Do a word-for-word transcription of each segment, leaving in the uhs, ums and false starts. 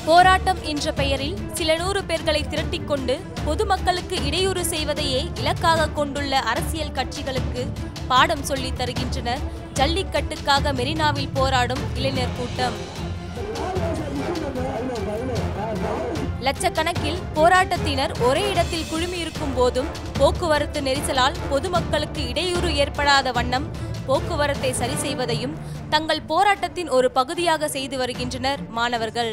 போராட்டம் என்ற பெயரில் சில நூறு பேர்களை திரட்டிக் கொண்டு பொதுமக்களுக்கு இடையூறு செய்வதையே இலக்காக கொண்டுள்ள அரசியல் கட்சிகளுக்கு பாடம் சொல்லித் தருகின்றனர் ஜல்லிக்கட்டுக்காக மெரினாவில் போராடும் இளைஞர் கூட்டம். லட்சக்கணக்கில் போராட்டத்தினர் ஒரே இடத்தில் குழுமியிருக்கும் போதும் போக்குவரத்து நெரிசலால் பொதுமக்களுக்கு இடையூறு ஏற்படாத வண்ணம் போக்குவரத்தை சரி செய்வதையும் தங்கள் போராட்டத்தின் ஒரு பகுதியாக செய்து வருகின்றனர் மாணவர்கள்.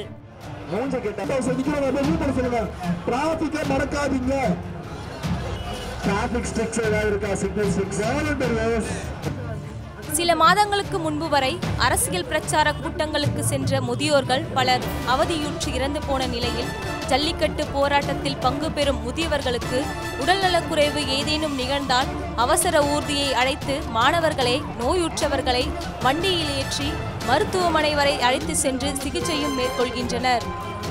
சில மாதங்களுக்கு முன்பு வரை அரசியல் பிரச்சார கூட்டங்களுக்கு சென்ற முதியோர்கள் பலர் அவதியுற்று இறந்து போன நிலையில் ஜல்லிக்கட்டு போராட்டத்தில் பங்கு பெறும் முதியவர்களுக்கு உடல்நலக்குறைவு ஏதேனும் நிகழ்ந்தால் அவசர ஊர்தியை அழைத்து மாணவர்களை நோயுற்றவர்களை வண்டியில் ஏற்றி மருத்துவமனை வரை அழைத்து சென்று சிகிச்சையும் மேற்கொள்கின்றனர்.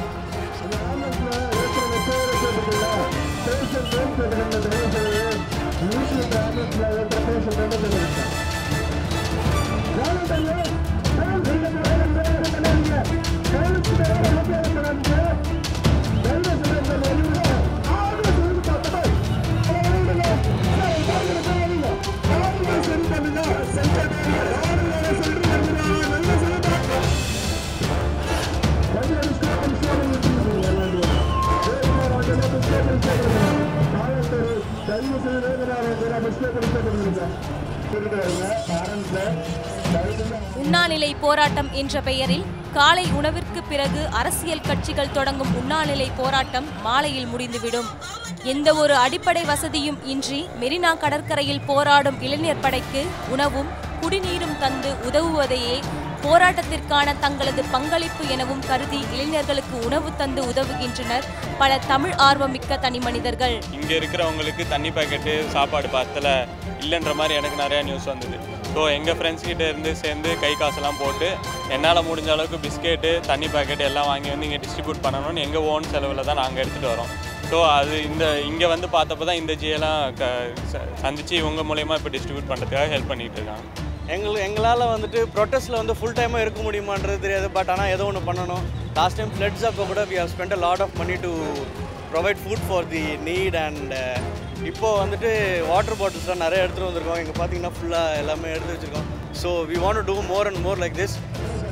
உண்ணாநிலை போராட்டம் என்ற பெயரில் காலை உணவிற்கு பிறகு அரசியல் கட்சிகள் தொடங்கும் உண்ணாநிலை போராட்டம் மாலையில் முடிந்துவிடும். எந்த ஒரு அடிப்படை வசதியும் இன்றி மெரினா கடற்கரையில் போராடும் இளைஞர் படைக்கு உணவும் குடிநீரும் தந்து உதவுவதையே போராட்டத்திற்கான தங்களது பங்களிப்பு எனவும் கருதி இளைஞர்களுக்கு உணவு தந்து உதவுகின்றனர் பல தமிழ் ஆர்வமிக்க தனி மனிதர்கள். இங்க இருக்கிறவங்களுக்கு தண்ணி பாக்கெட்டு சாப்பாடு பார்த்தல இல்லைன்ற மாதிரி எனக்கு நிறைய நியூஸ் வந்தது. ஸோ எங்கள் ஃப்ரெண்ட்ஸ் கிட்ட இருந்து சேர்ந்து கை காசெல்லாம் போட்டு என்னால் முடிஞ்ச அளவுக்கு பிஸ்கெட்டு தண்ணி பாக்கெட்டு எல்லாம் வாங்கி வந்து இங்கே டிஸ்ட்ரிபியூட் பண்ணணும்னு எங்கள் ஓன் செலவில் தான் நாங்கள் எடுத்துகிட்டு வரோம். ஸோ அது இந்த இங்கே வந்து பார்த்தப்போ தான் இந்த ஜியெல்லாம் க சந்தித்து இவங்க மூலயமா இப்போ டிஸ்ட்ரிபியூட் பண்ணுறதுக்காக ஹெல்ப் பண்ணிகிட்டு இருக்காங்க. எங்களுக்கு எங்களால் வந்துட்டு ப்ரொட்டஸ்ட்டில் வந்து ஃபுல் டைமாக இருக்க முடியுமான்றது தெரியாது. பட் ஆனால் ஏதோ ஒன்று பண்ணணும். லாஸ்ட் டைம் ஃப்ளட்ஸ் அப்போ கூட we have spent a lot of money to provide food for the need. And இப்போது வந்துட்டு வாட்டர் பாட்டில்ஸ்லாம் நிறைய எடுத்துகிட்டு வந்திருக்கோம். இங்கே பார்த்தீங்கன்னா ஃபுல்லாக எல்லாமே எடுத்து வச்சுருக்கோம். So we want to do more and more like this.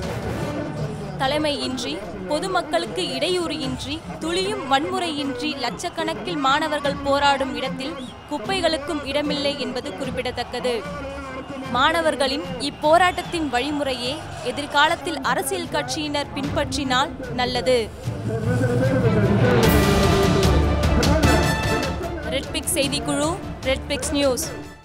தலைமை இன்றி பொதுமக்களுக்கு இடையூறு இன்றி துளியும் வன்முறையின்றி லட்சக்கணக்கில் மாணவர்கள் போராடும் இடத்தில் குப்பைகளுக்கும் இடமில்லை என்பது குறிப்பிடத்தக்கது. மாணவர்களின் இப்போராட்டத்தின் வழிமுறையே எதிர்காலத்தில் அரசியல் கட்சியினர் பின்பற்றினால் நல்லது. ரெட் பிக்ஸ் செய்திக்குழு, ரெட் பிக்ஸ் நியூஸ்.